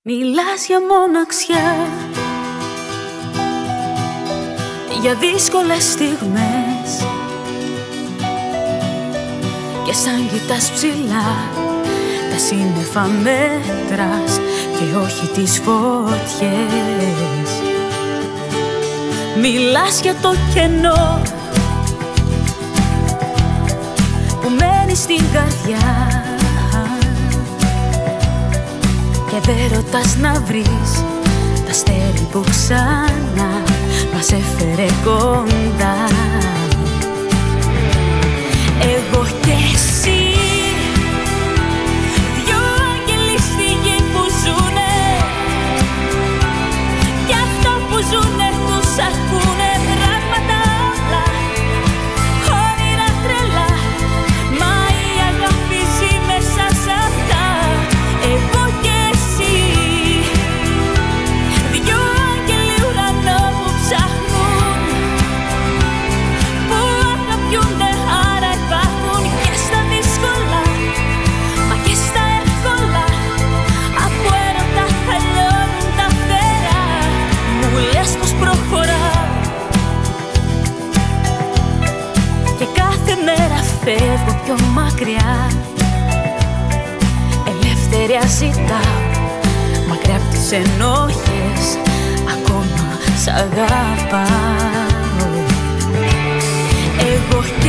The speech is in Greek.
Μιλάς για μοναξιά, για δύσκολες στιγμές, και σαν κοιτάς ψηλά τα σύννεφα μέτρας και όχι τις φωτιές. Μιλάς για το κενό που μένει στην καρδιά και δεν ρωτάς να βρεις τα αστέρι που ξανά μας έφερε κοντά. Εγώ και εσύ, δυο άγγελοι στη γη που ζουνε, κι αυτά που ζουνε τους ακούνε πράγματα άλλα, όνειρα τρελά, μα η αγάπη ζει μέσα σ' αυτά. Εγώ και εσύ, δυο άγγελοι ουρανό που ψάχνουν, που αγαπιούνται, άρα υπάρχουν και στα δύσκολα, μα και στα εύκολα. Από έρωτα θα λιώνουν τα φτερά. Μου λες πως προχωράω και κάθε μέρα φεύγω πιο μακριά. Ελευθερία ζητάω μακριά απ' τις ενόχες, ακόμα σ' αγαπάω. Εγώ και